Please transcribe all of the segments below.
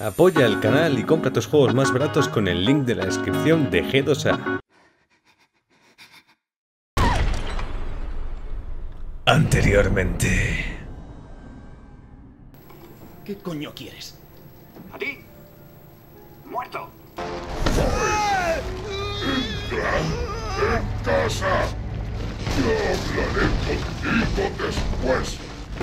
Apoya el canal y compra tus juegos más baratos con el link de la descripción de G2A. Anteriormente. ¿Qué coño quieres? ¿A ti? ¡Muerto! Entra en casa. Yo hablaré contigo después.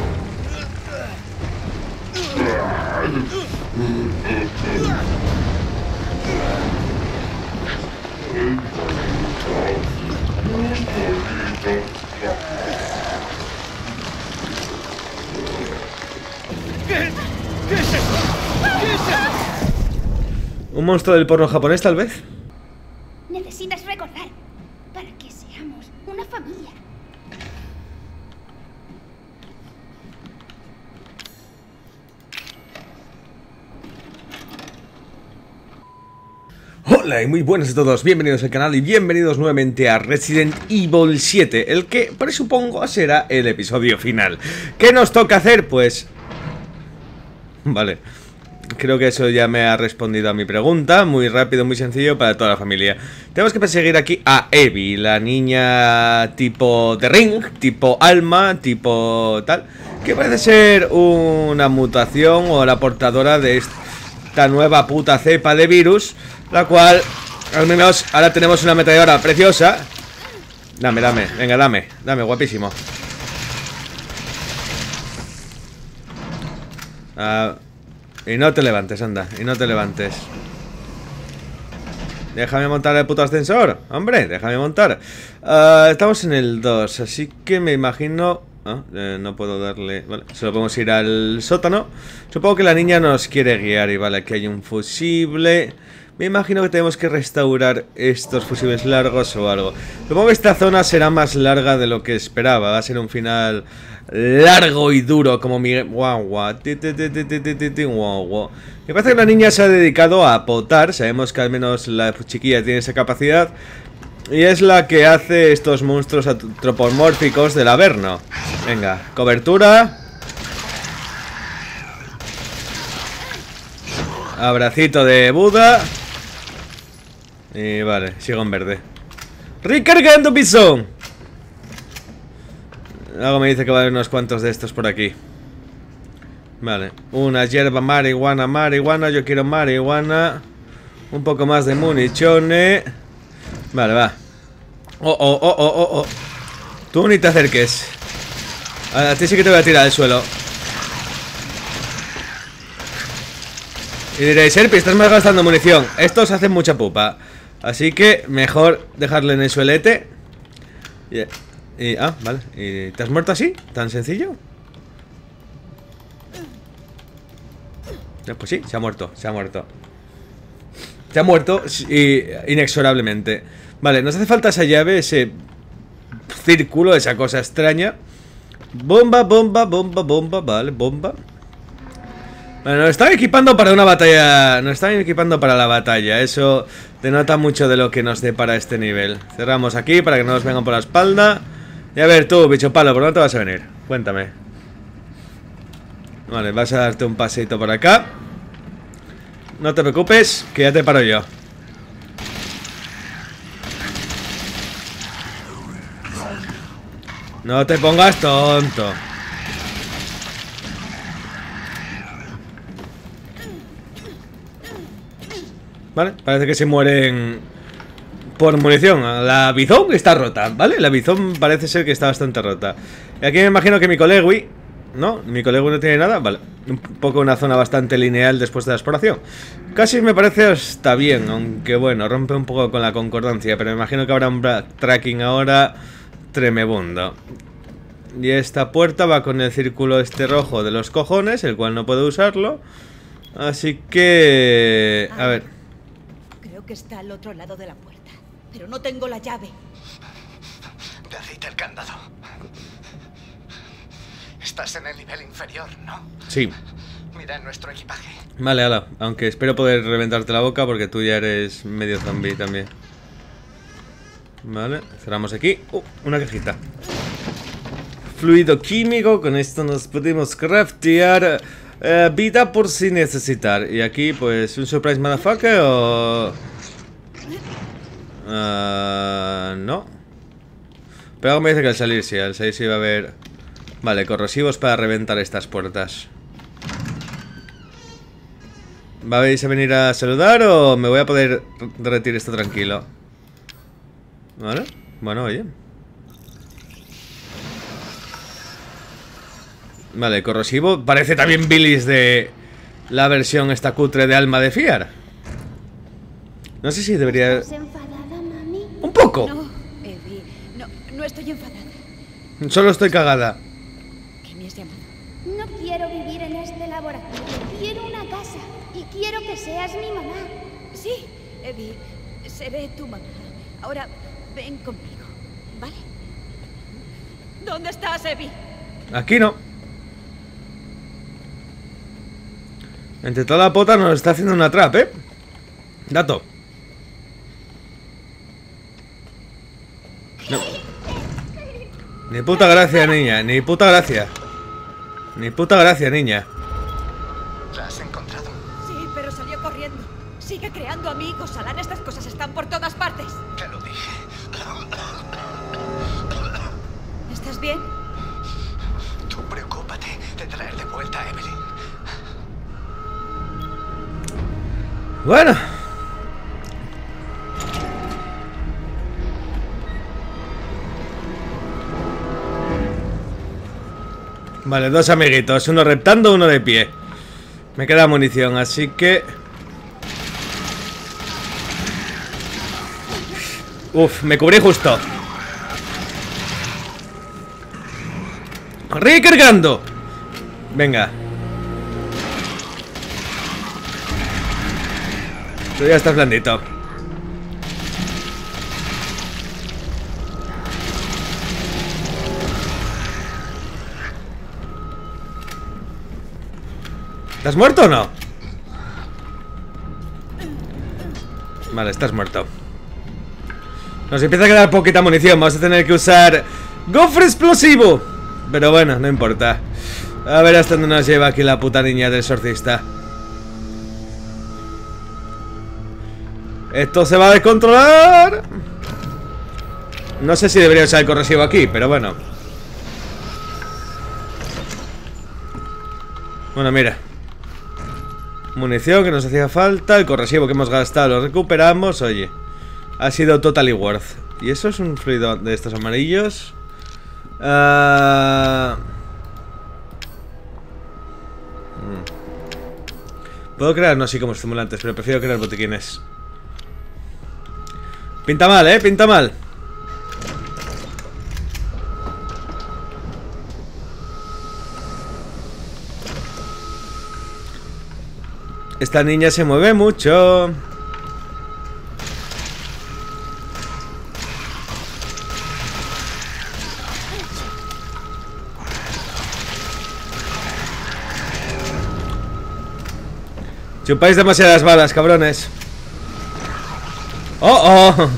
¿Qué es eso? ¿Qué es eso? ¿Un monstruo del porno japonés, tal vez? Necesitas recordar para que seamos una familia. Hola y muy buenas a todos, bienvenidos al canal y bienvenidos nuevamente a Resident Evil 7, el que presupongo será el episodio final. ¿Qué nos toca hacer? Pues... Vale, creo que eso ya me ha respondido a mi pregunta, muy rápido, muy sencillo para toda la familia. Tenemos que perseguir aquí a Evie, la niña tipo The Ring, tipo Alma, tipo tal, que parece ser una mutación o la portadora de esta nueva puta cepa de virus, la cual, al menos, ahora tenemos una metralladora preciosa. Dame, venga, dame, guapísimo. Y no te levantes, anda, y no te levantes. Déjame montar el puto ascensor, hombre, déjame montar. Estamos en el 2, así que me imagino... no puedo darle... Vale, solo podemos ir al sótano. Supongo que la niña nos quiere guiar y vale, aquí hay un fusible. Me imagino que tenemos que restaurar estos fusibles largos o algo. Supongo que esta zona será más larga de lo que esperaba. Va a ser un final largo y duro como mi... Guau. Me parece que la niña se ha dedicado a potar. Sabemos que al menos la chiquilla tiene esa capacidad. Y es la que hace estos monstruos antropomórficos del Averno. Venga, cobertura. Abracito de Buda. Y vale, sigo en verde. ¡Recargando pisón! Algo me dice que va a haber unos cuantos de estos por aquí. Vale, una hierba, marihuana. Yo quiero marihuana. Un poco más de municiones. Vale, va. Oh. Tú ni te acerques. A ti sí que te voy a tirar al suelo. Y diréis, Serpi, estás malgastando munición. Estos hacen mucha pupa. Así que mejor dejarle en el suelete. Vale. ¿Y te has muerto así? ¿Tan sencillo? Pues sí, se ha muerto. Se ha muerto inexorablemente. Vale, nos hace falta esa llave, ese círculo, esa cosa extraña. Bomba. Vale, bomba. Bueno, nos están equipando para una batalla. Nos están equipando para la batalla. Eso denota mucho de lo que nos depara este nivel. Cerramos aquí para que no nos vengan por la espalda. Y a ver tú, bicho palo, ¿por dónde te vas a venir? Cuéntame. Vale, vas a darte un paseito por acá. No te preocupes, que ya te paro yo. No te pongas tonto. Vale, parece que se mueren por munición. La Bizón está rota, ¿vale? La Bizón parece ser que está bastante rota. Y aquí me imagino que mi colegui... ¿No? ¿Mi colegui no tiene nada? Vale, un poco una zona bastante lineal después de la exploración. Casi me parece hasta bien, aunque bueno, rompe un poco con la concordancia. Pero me imagino que habrá un tracking ahora tremebundo. Y esta puerta va con el círculo este rojo de los cojones, el cual no puedo usarlo. Así que... A ver... Creo que está al otro lado de la puerta, pero no tengo la llave. Derrite el candado. Estás en el nivel inferior, ¿no? Sí. Mira en nuestro equipaje. Vale, ala. Aunque espero poder reventarte la boca porque tú ya eres medio zombie también. Vale, cerramos aquí. Una cajita. Fluido químico, con esto nos podemos craftear Vida por si necesitar. Y aquí, pues, un surprise motherfucker o... no. Pero algo me dice que al salir sí va a haber... Vale, corrosivos para reventar estas puertas. ¿Vais a venir a saludar o me voy a poder derretir esto tranquilo? Vale, bueno, oye. Vale, corrosivo. Parece también bilis de la versión esta cutre de Alma de Fiar. No sé si debería... ¿Estás enfadada, mami? ¡Un poco! No, Evie, no estoy enfadada. Solo estoy cagada. ¿Qué me has llamado? No quiero vivir en este laboratorio. Quiero una casa. Y quiero que seas mi mamá. Sí, Evie, seré tu mamá. Ahora, ven conmigo, ¿vale? ¿Dónde estás, Evie? Aquí no. Entre toda la pota nos está haciendo una trap, ¿eh? Dato. No. Ni puta gracia, niña. Ni puta gracia. Ni puta gracia, niña. ¿La has encontrado? Sí, pero salió corriendo. Sigue creando amigos, Alan. Estas cosas están por todas partes. Te lo dije. ¿Estás bien? Tú preocúpate de traer de vuelta a Evelyn. Bueno. Vale, dos amiguitos. Uno reptando, uno de pie. Me queda munición, así que... Uf, me cubrí justo. Recargando. Venga. Tú ya estás blandito. ¿Estás muerto o no? Vale, estás muerto. Nos empieza a quedar poquita munición. Vamos a tener que usar gofre explosivo. Pero bueno, no importa. A ver hasta dónde nos lleva aquí la puta niña del exorcista. Esto se va a descontrolar. No sé si debería usar el corrosivo aquí, pero bueno. Bueno, mira. Munición que nos hacía falta. El corrosivo que hemos gastado lo recuperamos. Oye, ha sido totally worth. Y eso es un fluido de estos amarillos. Puedo crear, no, sí, como estimulantes, pero prefiero crear botiquines. Pinta mal, pinta mal. Esta niña se mueve mucho. Chupáis demasiadas balas, cabrones. ¡Oh, oh!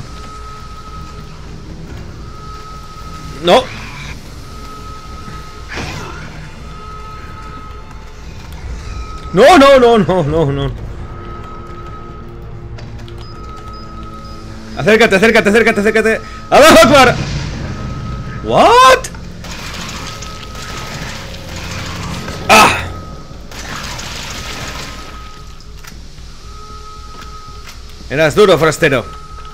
¡No! ¡No, no, no, no, no, no! Acércate, acércate, acércate, acércate. ¡Abajo, Akbar! ¿What? ¡Ah! Eras duro, forastero.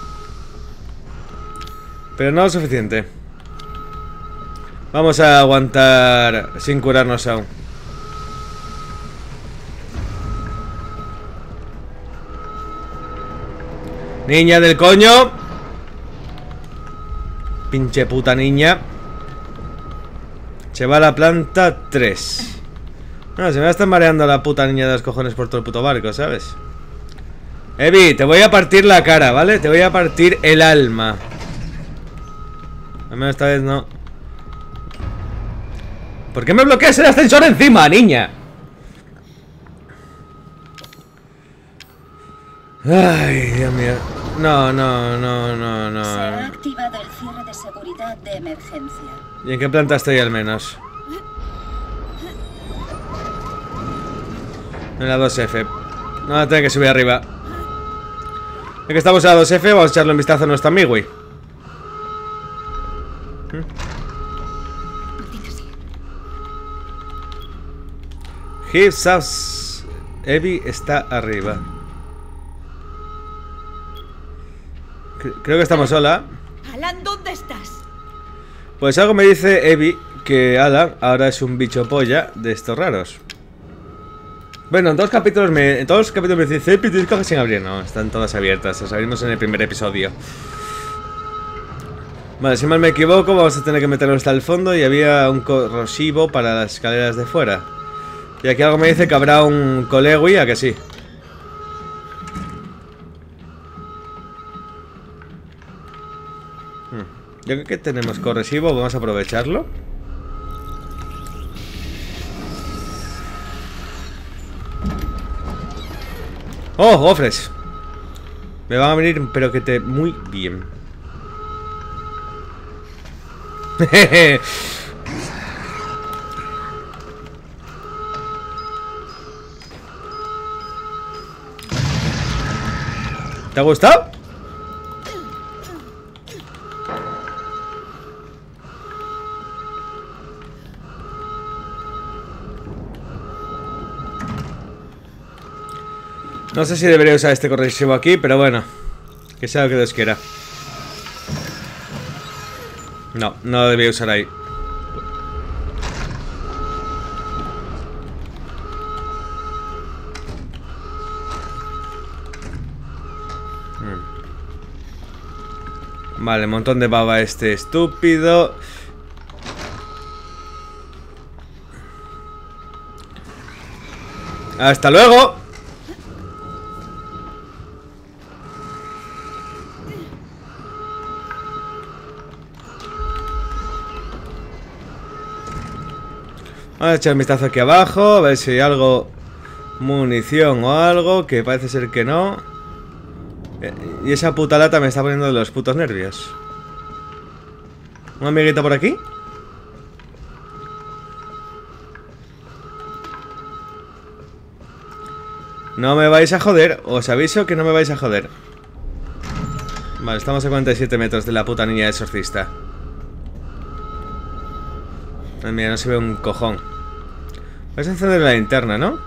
Pero no lo suficiente. Vamos a aguantar sin curarnos aún. Niña del coño. Pinche puta niña. Se va a la planta 3. No, se me va a estar mareando la puta niña de los cojones por todo el puto barco, ¿sabes? Evie, te voy a partir la cara, ¿vale? Te voy a partir el alma. Al menos esta vez no. ¿Por qué me bloqueas el ascensor encima, niña? Ay, Dios mío. No, no, no, no, no. Se ha activado el cierre de seguridad de emergencia. ¿Y en qué planta estoy al menos? En la 2F. No va a tener que subir arriba. Ya que estamos en la 2F, vamos a echarle un vistazo a nuestro amigui. Hipsas. Abby está arriba. Creo que estamos sola. Alan, ¿dónde estás? Pues algo me dice Abby que Alan ahora es un bicho polla de estos raros. Bueno, en todos los capítulos me dice tienes cajas sin abrir. No, están todas abiertas. Las abrimos en el primer episodio. Vale, si mal me equivoco, vamos a tener que meternos hasta el fondo. Y había un corrosivo para las escaleras de fuera. Y aquí algo me dice que habrá un colegui, ¿a que sí? Ya que tenemos corrosivo, vamos a aprovecharlo. ¡Oh, gofres! Me van a venir, pero que te... muy bien. ¿Te ha gustado? No sé si debería usar este corrosivo aquí, pero bueno. Que sea lo que Dios quiera. No, no lo debería usar ahí. Vale, un montón de baba este estúpido. ¡Hasta luego! Vamos a echar un vistazo aquí abajo, a ver si hay algo, munición o algo, que parece ser que no. Y esa puta lata me está poniendo de los putos nervios. ¿Un amiguito por aquí? No me vais a joder, os aviso que no me vais a joder. Vale, estamos a 47 metros de la puta niña exorcista. Ay, mira, no se ve un cojón. Vais a encender la linterna, ¿no?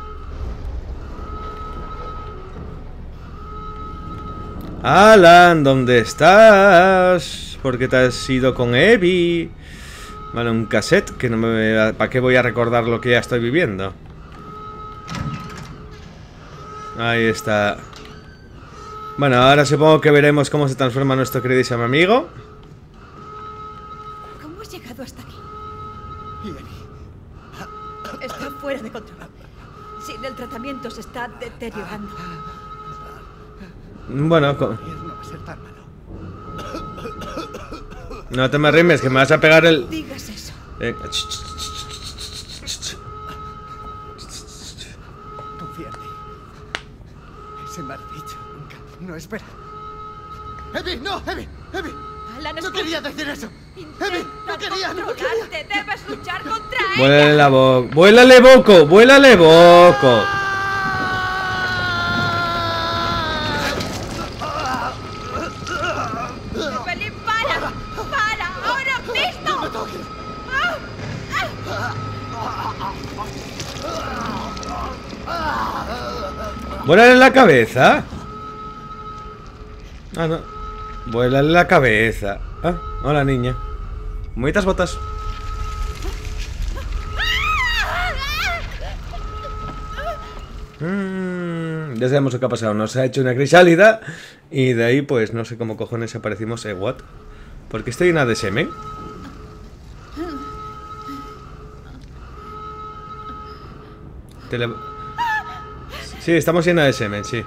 Alan, ¿dónde estás? ¿Por qué te has ido con Abby? Vale, un cassette que no me... ¿Para qué voy a recordar lo que ya estoy viviendo? Ahí está. Bueno, ahora supongo que veremos cómo se transforma nuestro queridísimo amigo. ¿Cómo has llegado hasta aquí? Está fuera de control. Sin el tratamiento se está deteriorando. Bueno, No va a ser tan malo. no te me rimes, que me vas a pegar el... Digas eso. Confía en mí. Ese mal bicho nunca... No, espera. ¡Evi! ¡No! ¡Evi! ¡Evi! Alan, ¡No quería decir eso! ¡Evi! ¡No quería! ¡No quería! controlarte. Debes luchar contra él. Vuélale la boca. ¡Vuélale boco! ¡Vuélale boco! Evelyn, para. Para. Ahora mismo. ¡No me toques! ¡Vuélale la cabeza! Ah, no. Vuélale la cabeza. Ah, hola niña. Bonitas botas. Ya sabemos lo que ha pasado. Nos ha hecho una crisálida. Y de ahí, pues no sé cómo cojones aparecimos. What? ¿Por qué estoy en de semen? Sí, estamos llena de semen, sí.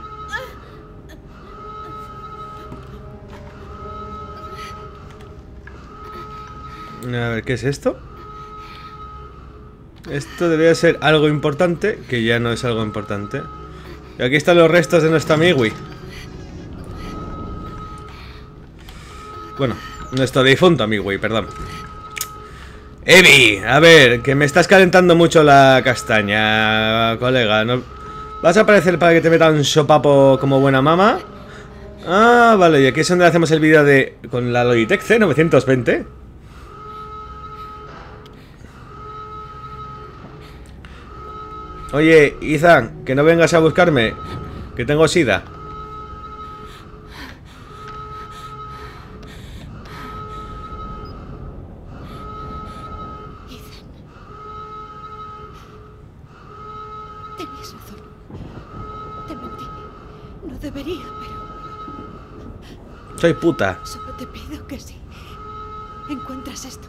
A ver, ¿qué es esto? Esto debería ser algo importante, que ya no es algo importante. Y aquí están los restos de nuestro amigui. Bueno, nuestro difunto amigui, perdón. Abby, a ver, que me estás calentando mucho la castaña, colega. No ¿Vas a aparecer para que te meta un sopapo como buena mama? Ah, vale, y aquí es donde hacemos el vídeo de... con la Logitech C920. Oye, Ethan, que no vengas a buscarme, que tengo sida. Tenías razón. Te mentí. No debería, pero Soy puta. solo te pido que si encuentras esto,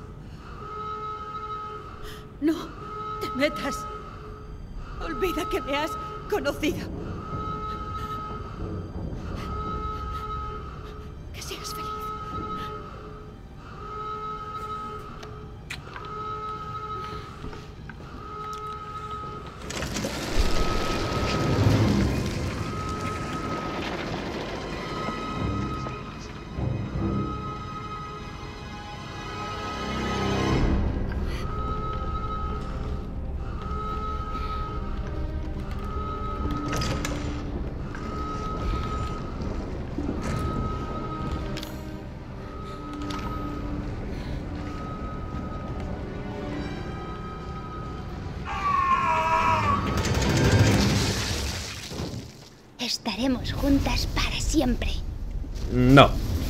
no te metas. Olvida que me has conocido. Que seas feliz. Estaremos juntas para siempre. No.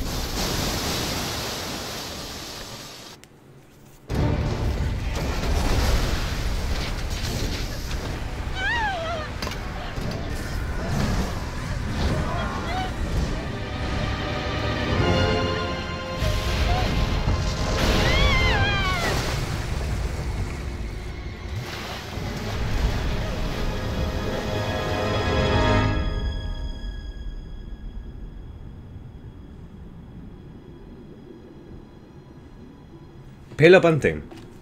Pelo Pantene.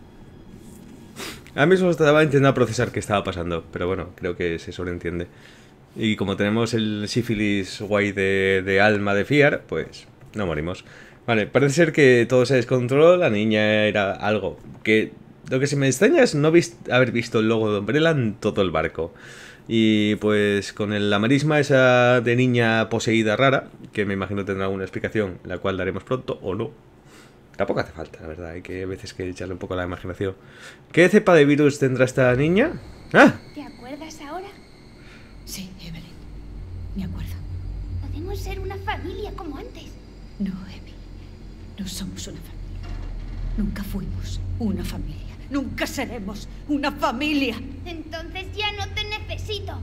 Ahora mismo estaba intentando procesar qué estaba pasando, pero bueno, creo que se sobreentiende. Y como tenemos el sífilis guay de alma de Fiar, pues no morimos. Vale, parece ser que todo se descontroló, la niña era algo que... Lo que se me extraña es no haber visto el logo de Umbrella en todo el barco. Y pues con la marisma esa de niña poseída rara, que me imagino tendrá alguna explicación, la cual daremos pronto o no. Tampoco hace falta, la verdad, hay que a veces que echarle un poco la imaginación. ¿Qué cepa de virus tendrá esta niña? ¡Ah! ¿Te acuerdas ahora? Sí, Evelyn. Me acuerdo. Podemos ser una familia como antes. No, Abby. No somos una familia. Nunca fuimos una familia. Nunca seremos una familia. Entonces ya no te necesito.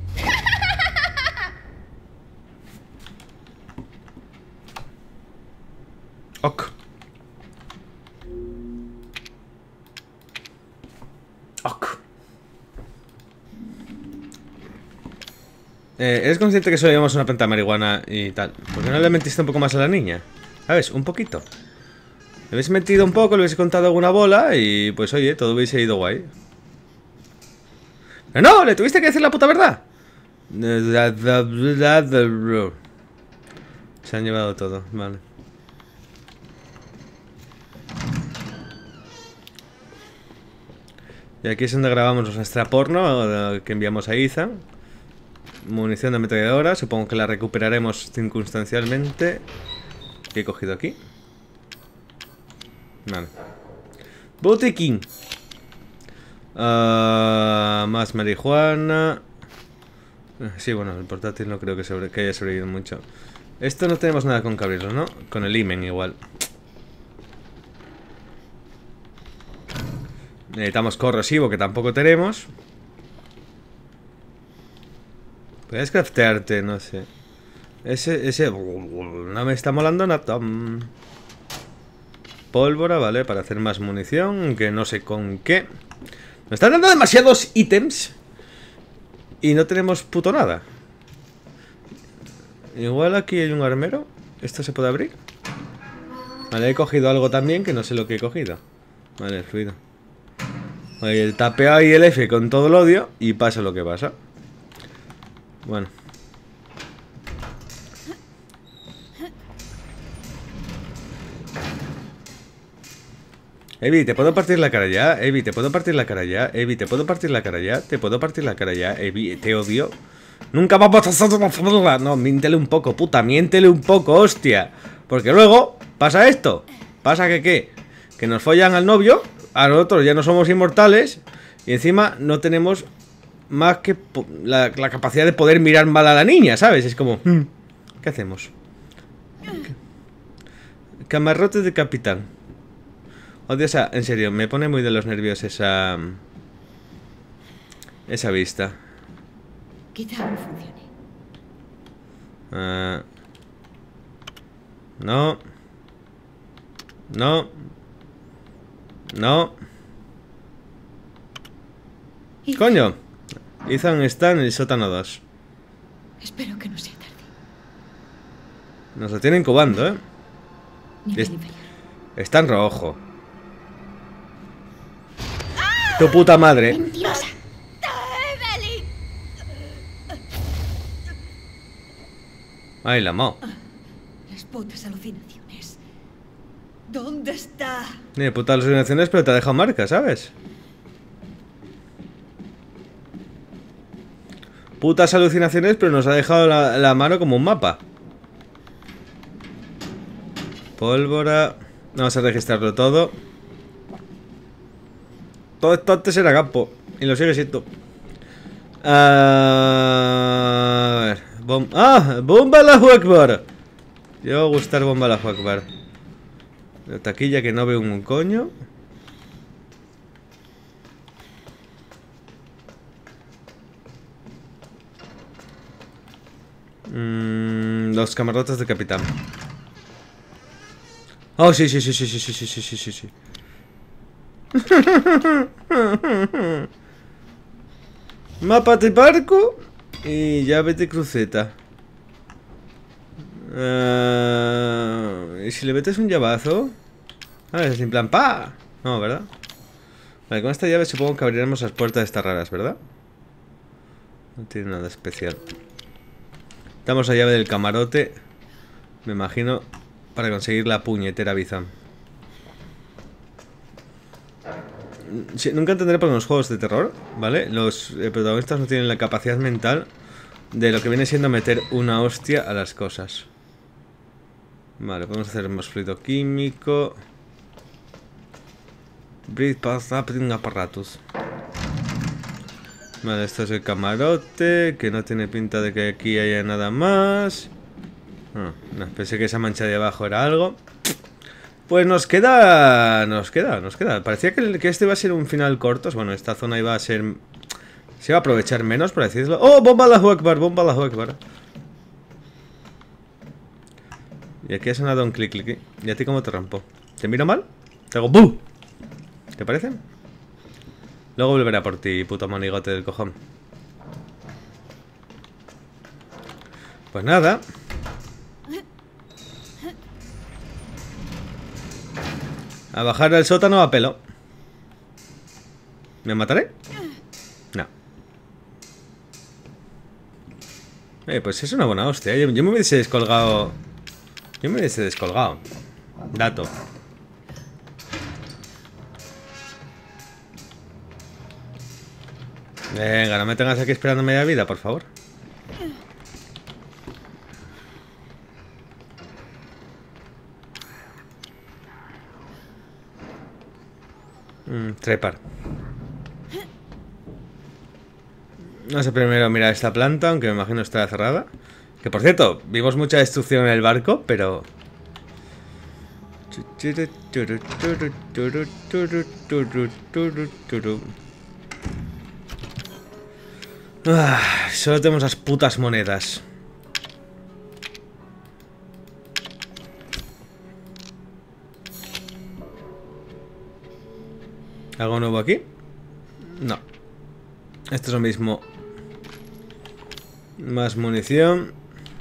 Ok. Ok. ¿Eres consciente que solo llevamos una planta de marihuana y tal? ¿Por qué no le mentiste un poco más a la niña? ¿Sabes? Un poquito. Le hubiese mentido un poco, le hubiese contado alguna bola y pues oye, todo hubiese ido guay. ¡Pero no! ¡Le tuviste que decir la puta verdad! Se han llevado todo, vale. Y aquí es donde grabamos nuestra porno que enviamos a Ethan. Munición de ametralladora, supongo que la recuperaremos circunstancialmente. ¿Qué he cogido aquí? Vale. Botequín. Más marihuana. Sí, bueno, el portátil no creo que haya sobrevivido mucho. Esto no tenemos nada con que abrirlo, ¿no? Con el imen igual. Necesitamos corrosivo, que tampoco tenemos. Puedes craftearte, no sé. Ese no me está molando nada. Pólvora, vale, para hacer más munición, que no sé con qué. Nos están dando demasiados ítems y no tenemos puto nada. Igual aquí hay un armero. ¿Esto se puede abrir? Vale, he cogido algo también que no sé lo que he cogido. Vale, el fluido. Vale, el tapeo y el F con todo el odio y pasa lo que pasa. Bueno. Evi, ¿te puedo partir la cara ya? Evi, ¿te puedo partir la cara ya? Evi, ¿te puedo partir la cara ya? ¿Te puedo partir la cara ya? Evi, te odio. Nunca vamos a hacer una familia. No, miéntele un poco, puta, miéntele un poco, hostia. Porque luego pasa esto. Pasa que ¿qué? Que nos follan al novio. A nosotros ya no somos inmortales. Y encima no tenemos más que la capacidad de poder mirar mal a la niña, ¿sabes? Es como... ¿qué hacemos? Camarote de capitán. Odio esa... En serio, me pone muy de los nervios esa vista. Quizá aún funcione. No. No. No. Coño. Ethan está en el sótano 2. Espero que no sea tarde. Nos lo tienen incubando, ¿eh? Nivel inferior. Está en rojo. Tu puta madre. Mentirosa. Ay, la mo. Las putas alucinaciones. ¿Dónde está? Ni putas alucinaciones, pero te ha dejado marca, ¿sabes? Putas alucinaciones, pero nos ha dejado la mano como un mapa. Pólvora. Vamos a registrarlo todo. Todo esto antes era campo. Y lo sigue siendo. A ver. ¡Bomba la Akbar! Yo voy a gustar bomba la Akbar. La taquilla que no veo un coño. Los camarotes de capitán. Oh, sí. Mapa de barco y llave de cruceta. ¿Y si le metes un llavazo? Es en plan ¡pa! No, ¿verdad? Vale, con esta llave supongo que abriremos las puertas estas raras, ¿verdad? No tiene nada especial. Damos la llave del camarote. Me imagino para conseguir la puñetera Bizam. Sí, nunca entenderé por qué en los juegos de terror, ¿vale? Los protagonistas no tienen la capacidad mental de lo que viene siendo meter una hostia a las cosas. Vale, podemos hacer más fluido químico. Breathe past happening apparatus. Vale, esto es el camarote, que no tiene pinta de que aquí haya nada más. No, pensé que esa mancha de abajo era algo. Pues nos queda. Parecía que este iba a ser un final corto. Bueno, esta zona iba a ser... se iba a aprovechar menos, por decirlo. ¡Oh! ¡Bomba la Akbar! ¡Bomba la Akbar! Y aquí ha sonado un clic, clic. ¿Y a ti cómo te rompo? ¿Te miro mal? Te hago ¡bu! ¿Te parece? Luego volveré a por ti, puto monigote del cojón. Pues nada. A bajar al sótano a pelo. ¿Me mataré? No. Pues es una buena hostia. Yo me hubiese descolgado. Dato. Venga, no me tengas aquí esperando media vida, por favor. Trepar. No sé primero mirar esta planta, aunque me imagino estará cerrada. Que por cierto, vimos mucha destrucción en el barco, pero... solo tenemos las putas monedas. ¿Algo nuevo aquí? No. Esto es lo mismo. Más munición.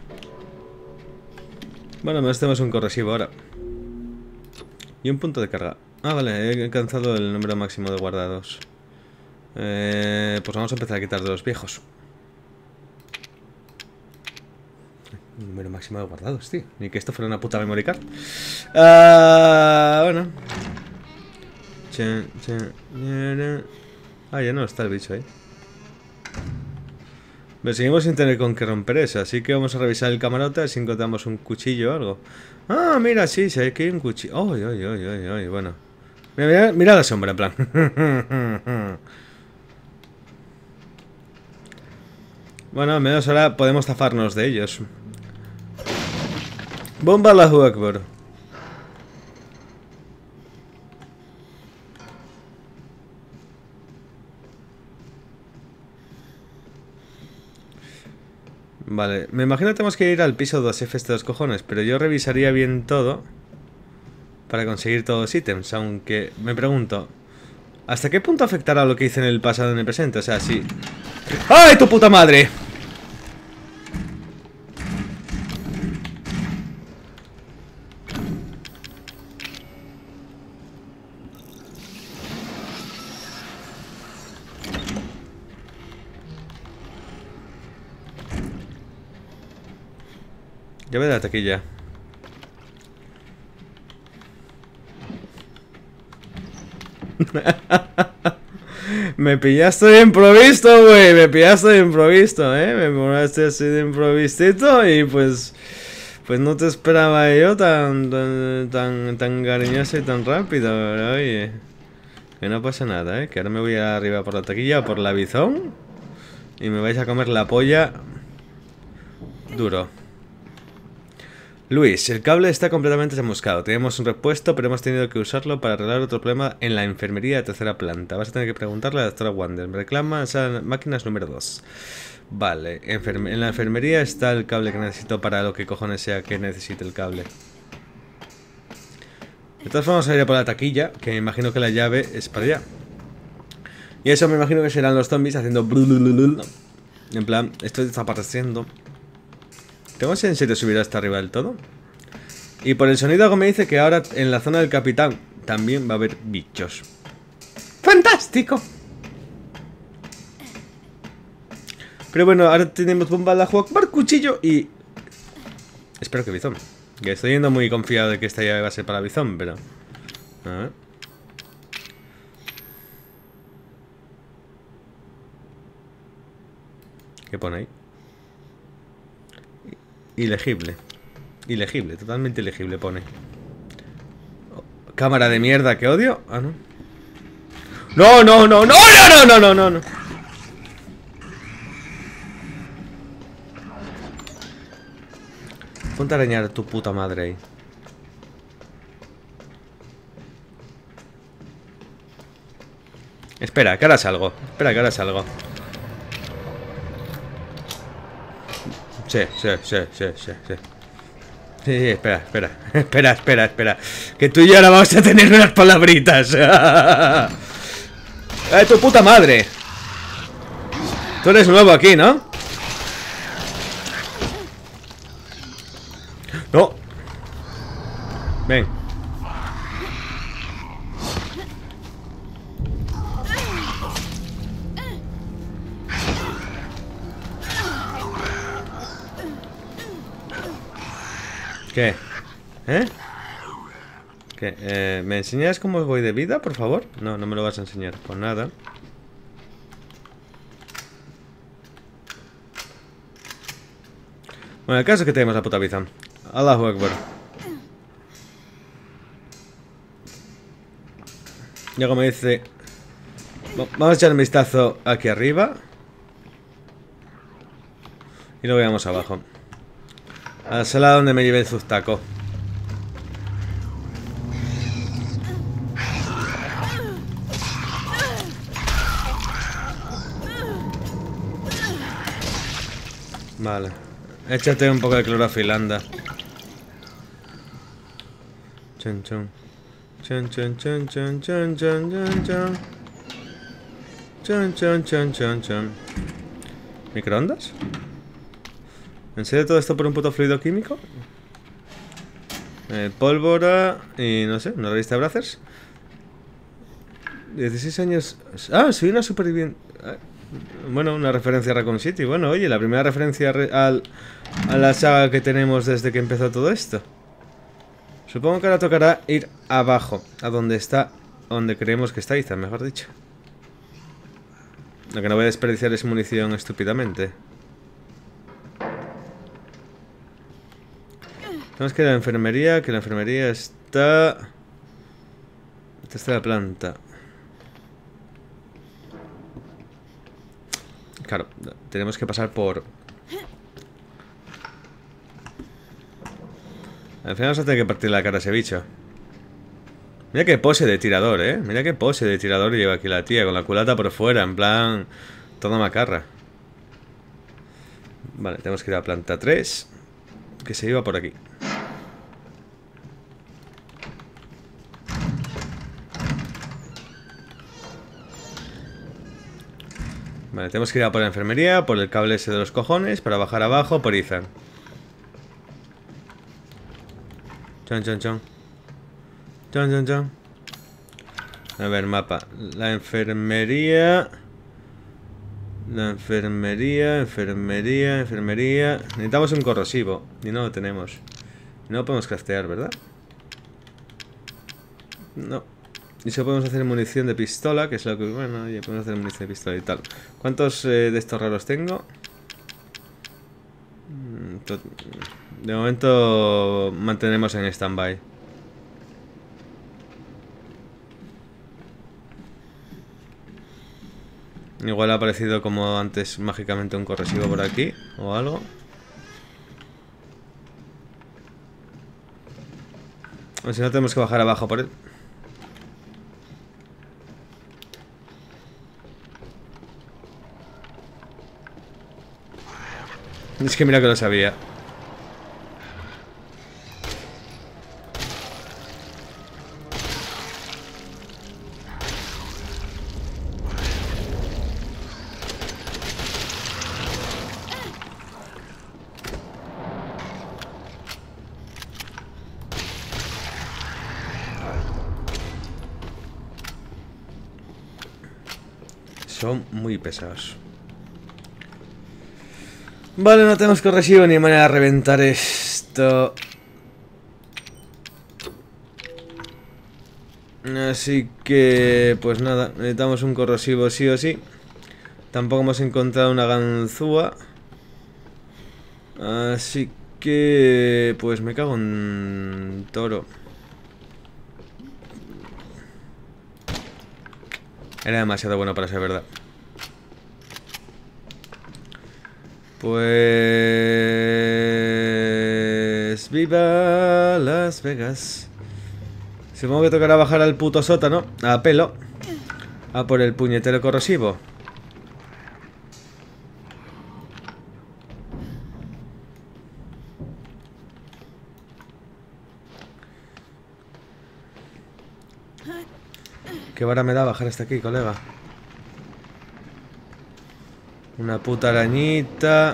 Bueno, menos tenemos un corrosivo ahora. Y un punto de carga. Ah, vale, he alcanzado el número máximo de guardados. Pues vamos a empezar a quitar de los viejos. Número máximo de guardados, tío. Ni que esto fuera una puta memory card. Bueno. Ah, ya no está el bicho ahí. Pero seguimos sin tener con qué romper eso, así que vamos a revisar el camarote a ver si encontramos un cuchillo o algo. Ah, mira, sí, sí, aquí hay un cuchillo. Ay, ay, ay, ay, ay, bueno. Mira, mira la sombra, en plan. Bueno, al menos ahora podemos zafarnos de ellos. Bomba Allahu Akbar. Vale, me imagino que tenemos que ir al piso 2F de los cojones, pero yo revisaría bien todo para conseguir todos los ítems, aunque me pregunto, ¿hasta qué punto afectará lo que hice en el pasado en el presente? O sea, sí. ¡Ay, tu puta madre! Llave de la taquilla. Me pillaste de improviso, güey. Me pillaste de improviso, Me moraste así de improvisito y pues no te esperaba yo tan cariñoso y tan rápido, pero oye, que no pasa nada, que ahora me voy arriba por la taquilla, por la bizón y me vais a comer la polla duro. Luis, el cable está completamente chamuscado. Teníamos un repuesto, pero hemos tenido que usarlo para arreglar otro problema en la enfermería de tercera planta. Vas a tener que preguntarle a la doctora Wander. Me reclama esas máquinas número 2. Vale, en la enfermería está el cable que necesito para lo que cojones sea que necesite el cable. De todas formas, vamos a ir a por la taquilla, que me imagino que la llave es para allá. Y eso me imagino que serán los zombies haciendo... En plan, estoy desapareciendo. ¿Tengo en serio subir hasta arriba del todo? Y por el sonido algo me dice que ahora en la zona del capitán también va a haber bichos. ¡Fantástico! Pero bueno, ahora tenemos bomba Allahu Akbar, cuchillo y... Espero que bizón. Que estoy yendo muy confiado de que esta llave va a ser para bizón, pero... A ver. ¿Qué pone ahí? Ilegible. Ilegible, totalmente ilegible pone. Cámara de mierda que odio. Ah, no. No, no, no, no, no, no, no, no, no. Ponte a arañar a tu puta madre ahí. Espera, que ahora salgo. Espera, que ahora salgo. Sí. Sí, espera. Espera. Que tú y yo ahora vamos a tener unas palabritas. Tu puta madre! Tú eres nuevo aquí, ¿no? No. Ven. ¿Qué? ¿Qué? ¿Me enseñas cómo voy de vida, por favor? No, no me lo vas a enseñar. Pues nada. Bueno, el caso es que tenemos la puta bizón. Allahu Akbar. Luego me dice... Vamos a echar un vistazo aquí arriba. Y luego vamos abajo. A la sala donde me lleve el sustaco. Vale. Échate un poco de clorofil, anda. Chun chun. Chun chun chun chun chun chun chun chun. Chun chun chun chun chun. ¿Microondas? ¿En serio todo esto por un puto fluido químico? Pólvora y no sé, una revista de Brazzers. 16 años... Ah, soy una superviviente... Bueno, una referencia a Raccoon City. Bueno, oye, la primera referencia a la saga que tenemos desde que empezó todo esto. Supongo que ahora tocará ir abajo, a donde está donde creemos que está Ethan, mejor dicho. Lo que no voy a desperdiciar es munición estúpidamente. Tenemos que ir a la enfermería, que la enfermería está... Esta está la planta. Claro, tenemos que pasar por... Al final vamos a tener que partir la cara a ese bicho. Mira qué pose de tirador, Mira qué pose de tirador lleva aquí la tía, con la culata por fuera, en plan... Toda macarra. Vale, tenemos que ir a la planta 3, que se iba por aquí. Vale, tenemos que ir a por la enfermería, por el cable ese de los cojones, para bajar abajo por Ethan. Chon, chon, chon. Chon, chon, chon. A ver, mapa. La enfermería. La enfermería, enfermería, enfermería. Necesitamos un corrosivo. Y no lo tenemos. No lo podemos craftear, ¿verdad? No. Y solo podemos hacer munición de pistola, que es lo que... Bueno, ya podemos hacer munición de pistola y tal. ¿Cuántos de estos raros tengo? De momento mantenemos en stand-by. Igual ha aparecido como antes mágicamente un corrosivo por aquí o algo. O si no, tenemos que bajar abajo por él. Es que mira que lo sabía. Son muy pesados. Vale, no tenemos corrosivo ni manera de reventar esto. Así que... pues nada, necesitamos un corrosivo sí o sí. Tampoco hemos encontrado una ganzúa. Así que... pues me cago en toro. Era demasiado bueno para ser verdad. Pues... ¡viva Las Vegas! Supongo que tocará bajar al puto sótano, a pelo, a por el puñetero corrosivo. ¿Qué vara me da bajar hasta aquí, colega? Una puta arañita.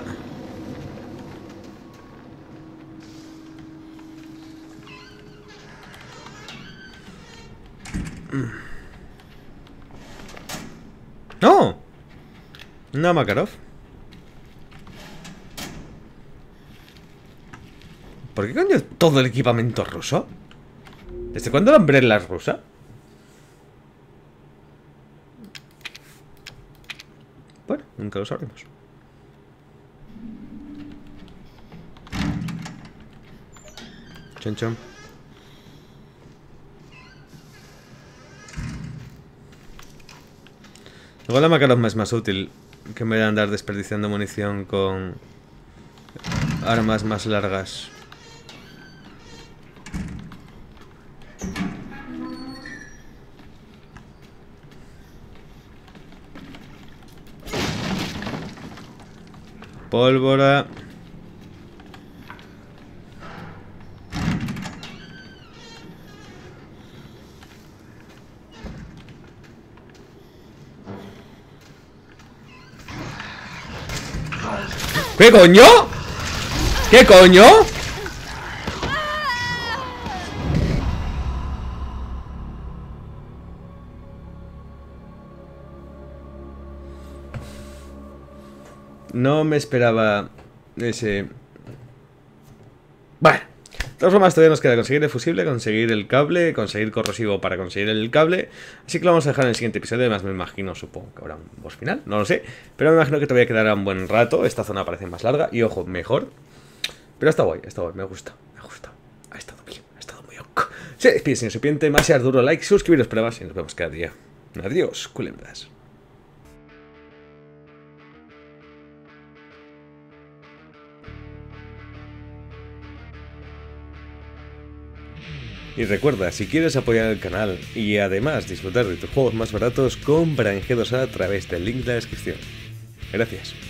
¡No! Una Makarov. ¿Por qué coño todo el equipamiento ruso? ¿Desde cuándo la Umbrella es rusa? Bueno, nunca lo sabremos. Chon chon. Igual la Makarov es más útil que en vez de andar desperdiciando munición con armas más largas. Pólvora. ¿Qué coño? ¿Qué coño? No me esperaba ese... Bueno, todas formas, todavía nos queda conseguir el fusible, conseguir el cable, conseguir corrosivo para conseguir el cable. Así que lo vamos a dejar en el siguiente episodio. Además me imagino, supongo que habrá un boss final, no lo sé. Pero me imagino que todavía quedará un buen rato. Esta zona parece más larga y, ojo, mejor. Pero está guay, me gusta. Ha estado bien, ha estado muy ok. Se despide, señor serpiente, más duro like, suscribiros para más y nos vemos cada día. Adiós, culebras. Y recuerda, si quieres apoyar el canal y además disfrutar de tus juegos más baratos, compra en G2A a través del link de la descripción. Gracias.